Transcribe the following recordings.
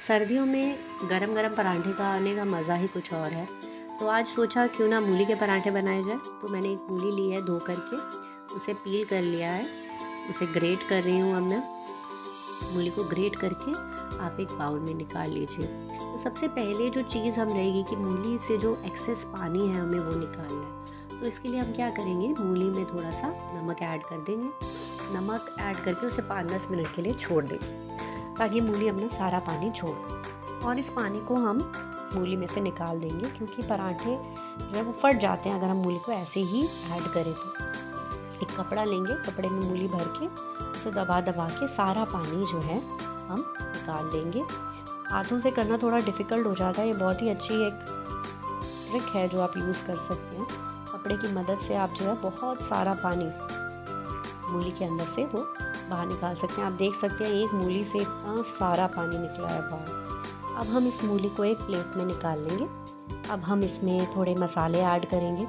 सर्दियों में गरम गरम पराठे खाने का मज़ा ही कुछ और है। तो आज सोचा क्यों ना मूली के पराठे बनाए जाए। तो मैंने एक मूली ली है, धो करके उसे पील कर लिया है, उसे ग्रेट कर रही हूँ। अब मैं मूली को ग्रेट करके आप एक बाउल में निकाल लीजिए। तो सबसे पहले जो चीज़ हम रहेगी कि मूली से जो एक्सेस पानी है हमें वो निकालना है। तो इसके लिए हम क्या करेंगे, मूली में थोड़ा सा नमक ऐड कर देंगे। नमक ऐड करके उसे 5-10 मिनट के लिए छोड़ देंगे ताकि मूली अपना सारा पानी छोड़ दे। और इस पानी को हम मूली में से निकाल देंगे, क्योंकि पराठे जो है वो फट जाते हैं अगर हम मूली को ऐसे ही ऐड करें। तो एक कपड़ा लेंगे, कपड़े में मूली भर के उसे दबा दबा के सारा पानी जो है हम निकाल लेंगे। हाथों से करना थोड़ा डिफ़िकल्ट हो जाता है, ये बहुत ही अच्छी एक ट्रिक है जो आप यूज़ कर सकते हैं। कपड़े की मदद से आप जो है बहुत सारा पानी मूली के अंदर से वो बाहर निकाल सकते हैं। आप देख सकते हैं एक मूली से इतना सारा पानी निकला है बाहर। अब हम इस मूली को एक प्लेट में निकाल लेंगे। अब हम इसमें थोड़े मसाले ऐड करेंगे।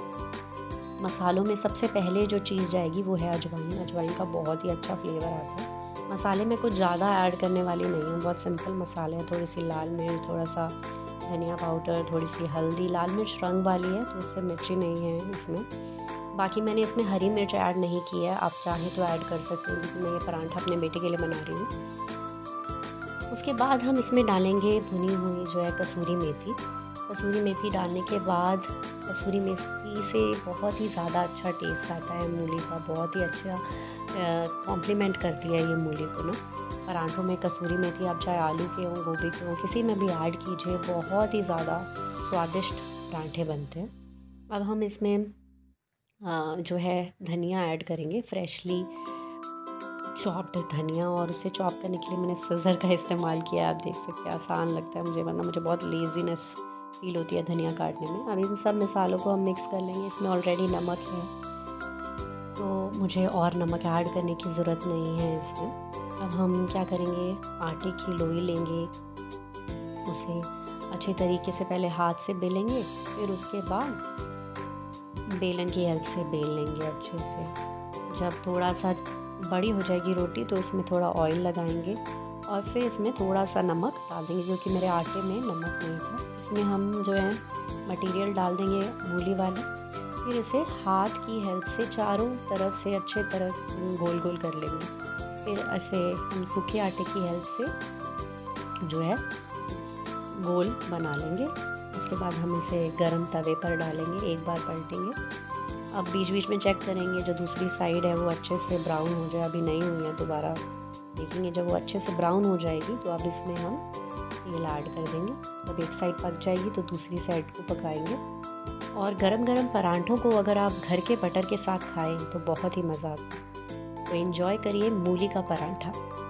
मसालों में सबसे पहले जो चीज़ जाएगी वो है अजवाइन। अजवाइन का बहुत ही अच्छा फ्लेवर आता है। मसाले में कुछ ज़्यादा ऐड करने वाली नहीं हूँ, बहुत सिंपल मसाले हैं। थोड़ी सी लाल मिर्च, थोड़ा सा धनिया पाउडर, थोड़ी सी हल्दी। लाल मिर्च रंग वाली है तो उससे मिर्ची नहीं है इसमें। बाकी मैंने इसमें हरी मिर्च ऐड नहीं की है, आप चाहें तो ऐड कर सकते हैं, क्योंकि मैं ये पराठा अपने बेटे के लिए बना रही हूँ। उसके बाद हम इसमें डालेंगे भुनी हुई जो है कसूरी मेथी। कसूरी मेथी डालने के बाद कसूरी मेथी से बहुत ही ज़्यादा अच्छा टेस्ट आता है मूली का, बहुत ही अच्छा कॉम्प्लीमेंट करती है ये मूली को ना। पराठों में कसूरी मेथी आप चाहे आलू के हों, गोभी के हों, किसी में भी ऐड कीजिए, बहुत ही ज़्यादा स्वादिष्ट पराठे बनते हैं। अब हम इसमें जो है धनिया ऐड करेंगे, फ्रेशली चॉप्ड धनिया। और उसे चॉप करने के लिए मैंने सिज़र का इस्तेमाल किया। आप देख सकते हैं आसान लगता है मुझे, वरना मुझे बहुत लेज़ीनेस फील होती है धनिया काटने में। अब इन सब मसालों को हम मिक्स कर लेंगे। इसमें ऑलरेडी नमक है तो मुझे और नमक ऐड करने की ज़रूरत नहीं है इसमें। अब हम क्या करेंगे, आटे की लोई लेंगे, उसे अच्छे तरीके से पहले हाथ से बेलेंगे, फिर उसके बाद बेलन की हेल्प से बेल लेंगे अच्छे से। जब थोड़ा सा बड़ी हो जाएगी रोटी तो इसमें थोड़ा ऑयल लगाएंगे और फिर इसमें थोड़ा सा नमक डाल देंगे, क्योंकि मेरे आटे में नमक नहीं था। इसमें हम जो है मटेरियल डाल देंगे मूली वाला। फिर इसे हाथ की हेल्प से चारों तरफ से अच्छे तरह गोल गोल कर लेंगे। फिर ऐसे हम सूखे आटे की हेल्प से जो है गोल बना लेंगे। उसके बाद हम इसे गरम तवे पर डालेंगे, एक बार पलटेंगे। अब बीच बीच में चेक करेंगे जो दूसरी साइड है वो अच्छे से ब्राउन हो जाए। अभी नहीं हुई है, दोबारा देखेंगे। जब वो अच्छे से ब्राउन हो जाएगी तो अब इसमें हम तेल ऐड कर देंगे। जब एक साइड पक जाएगी तो दूसरी साइड को पकाएंगे। और गरम गरम पराठों को अगर आप घर के बटर के साथ खाएं तो बहुत ही मज़ा आता है। तो एंजॉय करिए मूली का पराठा।